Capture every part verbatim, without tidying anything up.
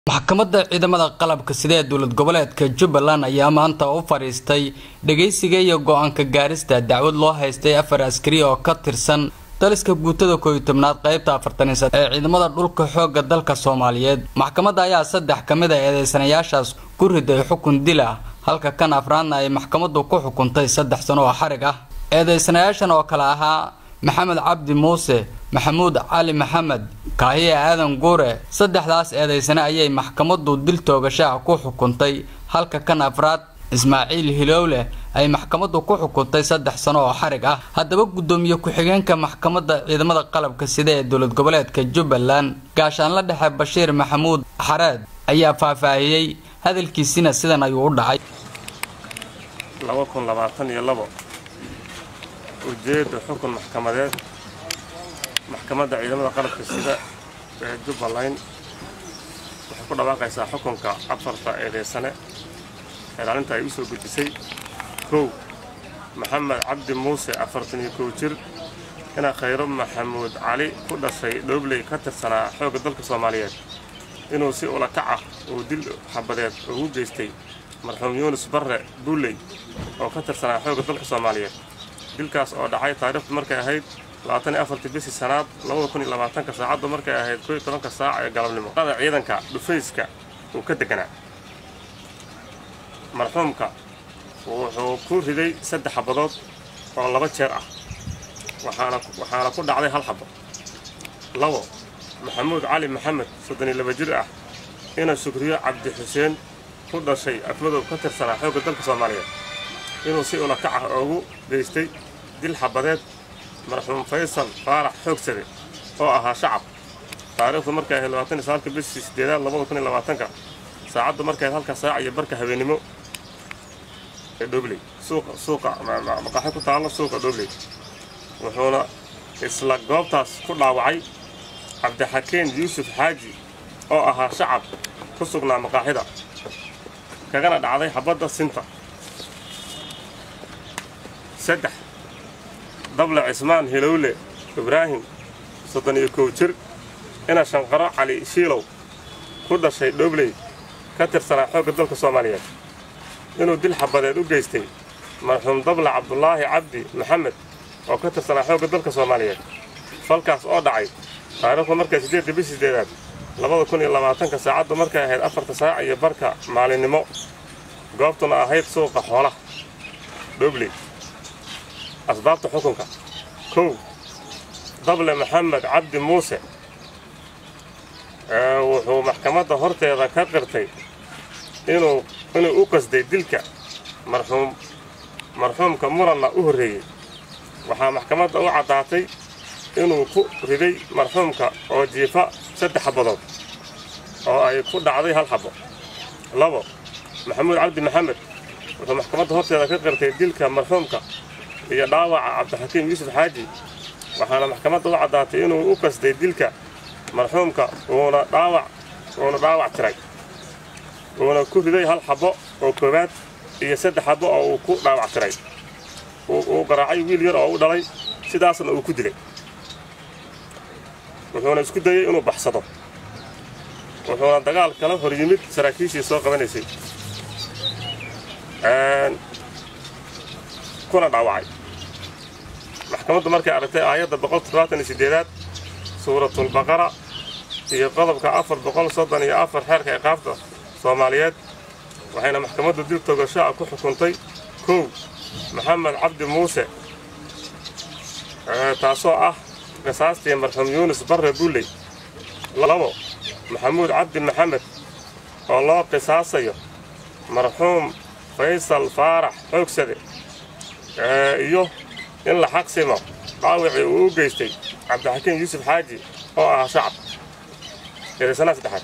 maxkamadda ciidamada qalabka sida ee dowlad goboleedka Jubbaland ayaa maanta u fariistay dhageysiga iyo go'aanka gaarista dacwad loo haystay afar askari oo ka tirsan daliska guutada koob iyo tobnaad qaybta afartan iyo saddex ee ciidamada dhulka xoogga dalka Soomaaliyeed. maxkamadda ayaa saddex kamid ah eedeysanayaashaas ku riday xukun dil ah halka kan afraadna ay maxkamaddu ku xukuntay saddex sano oo xarig ah. eedeysanayaashan oo kala ahaa محمد عبد موسى محمود علي محمد كاهي آدم غوري صدحداس eedeysana ayay maxkamaddu dil toogasho ku xukuntay halka kan afraad Ismaaciil Hilowle ay maxkamaddu ku xukuntay saddex sano oo xarig ah. haddaba gudoomiye ku xigeenka maxkamadda ciidamada qalabka sida ee dowlad goboleedka Jubbaland gaashaan la dhexe Bashiir Maxamuud Xareed ayaa faahfaahiyay hadalkiisina sidan ayuu u dhacay. laba kun labaatan iyo labo ujeedada xukun maxkamadeed maxkamadda ciidamada qalabka sida ee Jubbaland waxay ku dhawaaqaysaa xukunka afarta eedeysane ilaalinta ay u soo gudbisay kow Maxamed Cabdi Muuse afartan iyo kow jir ina Khayro Maxamuud Cali ku dhashay Doobley ka tirsanaa xoogga dalka Soomaaliyeed inuu si ula kac ah oo dil xabadeed ugu geystay marxuum Yunus Barre Buuley oo ka tirsanaa xoogga dalka Soomaaliyeed. dilkaas oo dhacay taariikhdu markay ahayd labaatan iyo afar bishii sanaad laba kun iyo labaatan ka saacadu markay ahayd koob iyo toban saac ee galabnimo. qada ciidanka dhufayska uu ka deganaa marxuumka wuxuu ku riday saddex xabadood oo laba jeer ah waxaana waxaana ku dhacday hal xabo. labo Maxamuud Cali Maxamed soddon iyo laba jir ah ina Shukriyo Cabdi Xuseen ku dhashay afmadow ka tirsanaa xoogga dalka Soomaaliyeed inuu si ula kac ah ugu geystay dil xabadeed marxuum Faysal Faarax Xoogsade oo ahaa shacab taariikhdu markay ahayd labaatan iyo sagaal bishii sideedaad laba kun iyo labaatan saacadu markay halka saac iyo barka habeenimo ee Doobley suuqa suuqa maqaaxi ku taalo suuqa Doobley wuxuuna isla goobtaas ku dhaawacay Cabdixakiin Yuusuf Xaaji oo ahaa shacab ku sugnaa maqaaxida kagana dhacday xabadda sinta. saddex Dable Cismaan Hilowle Ibraahim soddon iyo kow jir ina Shanqaro Cali Shiilow ku dhashay Doobley ka tirsanaa xoogga dalka Soomaaliyeed inuu dil xabadeed u geystay marxuum Dable Cabdullaahi Cabdi Maxamed oo ka tirsanaa xoogga dalka Soomaaliyeed. falkaas oo dhacay taariikhdu markay sideed bishii sideedaad laba kun iyo labaatan saacadu markay ahayd afarta saac iyo barka maalinimo goobtuna ahayd suuqa xoolaha Doobley. asbaabta xukunka kow Dable Maxamed Cabdi Muuse wuxuu maxkamadda horteeda ka qirtay inuu inuu u qasday dilka marxuum marxuumka muranna u horreeyay. waxaa maxkamadda u caddaatay inuu ku riday marxuumka oo jiifa saddex xabadood oo ay ku dhacday hal xabo. labo Maxamuud Cabdi Maxamed wuxuu maxkamadda horteeda ka qirtay dilka marxuumka iyo dhaawaca Cabdixakiin Yuusuf Xaaji waxaana maxkamadda u caddaatay inuu u qasday dilka marxuumka uuna dhaawac uuna dhaawac tiray uuna ku riday hal xabo oo koowaad iyo saddex xabo oo uu ku dhaawac tiray uu garaacay wiil yar oo u dhalay sidaasna uu ku dilay. wuxuuna isku dayay inuu baxsado wuxuuna dagaal kala hor yimid saraakiishii soo qabanaysay kuna dhaawacay. maxkamaddu markay aragtay aayadda boqol toddobaatan iyo sideedaad suuratul baqara iyo qodobka afar boqol soddon iyo afar xeerka ciqaabta Soomaaliyeed waxayna maxkamaddu dil toogasho ah ku xukuntay kow Maxamed Cabdi Muuse taasoo ah qisaastii marxuum Yunus Barre Buuley. labo Maxamuud Cabdi Maxamed oo loo qisaasayo marxuum Faysal Faarax Xoogsade iyo in la xaqsimo dhaawacii uu u geystay Cabdixakiin Yuusuf Xaaji oo ahaa shacab. eedeysanaha saddexaad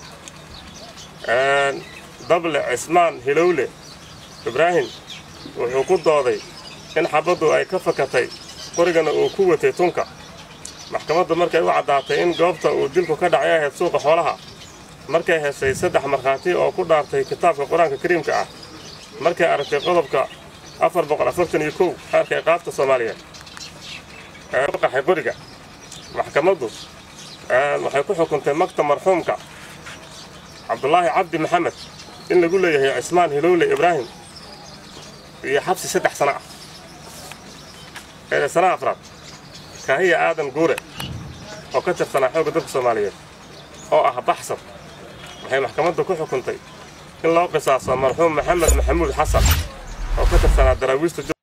Dable Cismaan Hilowle Ibraahim wuxuu ku dooday in xabaddu ay ka fakatay qorigana uu ku watay tunka. maxkamaddu markay u caddaatay in goobta uu dilku ka dhacay ahayd suuqa xoolaha markay heshay saddex markhaati oo ku dhaartay kitaabka Quraanka Kariimka ah markay aragtay qodobka afar boqol afartan iyo kow xeerka ciqaabta Soomaaliyeed ee qaxay qoriga maxkamaddu waxay ku xukuntay magta marxuumka cabdulaahi cabdi maxamed in lagu leeyahay cismaan hilowle ibraahim iyo xabsi saddex sano ah. eedaysanaha afraad kaahiya aadan guure oo ka tirsanaa xoogga dalka soomaaliyeed oo ah baxsad waxay maxkamaddu ku xukuntay in loo qisaaso marxuum maxamed maxamuud xasan oo ka tirsanaa daraawiishta